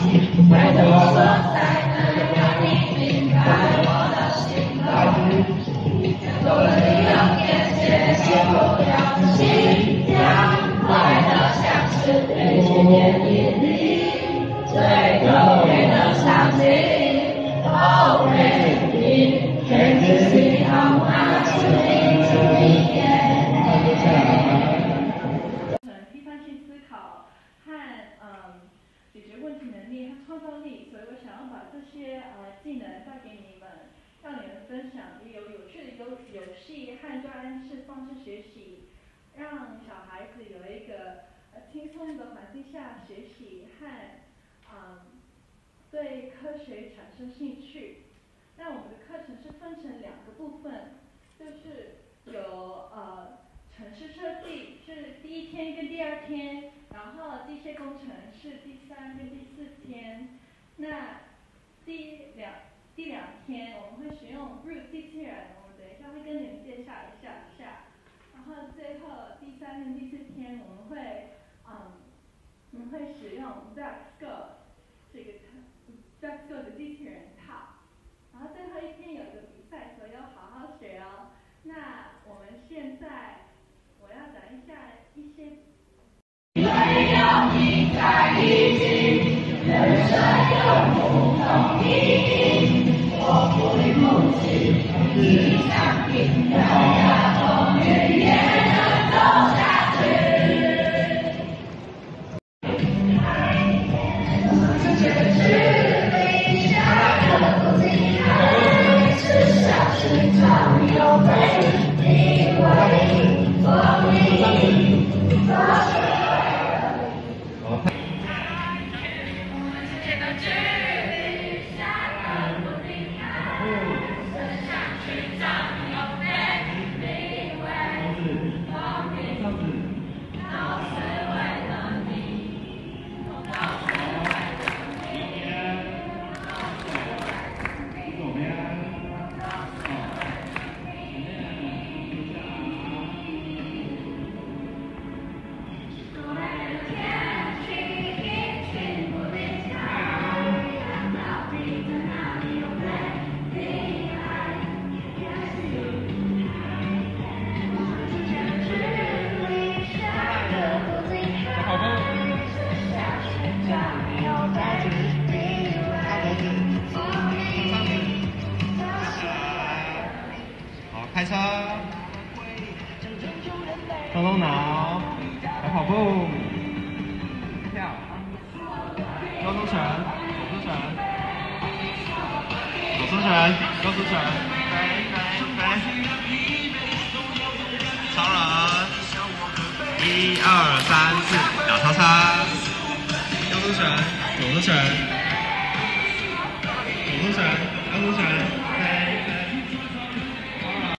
回头说才能让你明白我的心痛。有了你有点界限，不要自信，将快乐像是雨季眼里，最可怜的伤心，后悔你，全自己好吗？是你注意点。 批判性思考和解决问题能力和创造力，所以我想要把这些技能带给你们，让你们分享，也有趣的游戏和专案式方式学习，让小孩子有一个轻松的环境下学习和对科学产生兴趣。那我们的课程是分成2个部分，就是有程式设计是第1天跟第2天，然后机械工程是第3跟第4天。那第2天我们会使用 Root 机器人，我们等一下会跟你们介绍一下。然后最后第3跟第4天我们会使用 DuckSco 这个 DuckSco 的机器人套。然后最后1天有一个比赛，所以要好好学哦。那我们现在我要讲一下一些。 没有你在一起，人生有不同意义。我不离不弃，你像平淡的风雨也能走下去。这是理想的不平凡，至少是常有被你为风力所伤。 开车，动动脑，来跑步，跳，高出拳，左出拳，高出拳，飞，超人，1、2、3、4。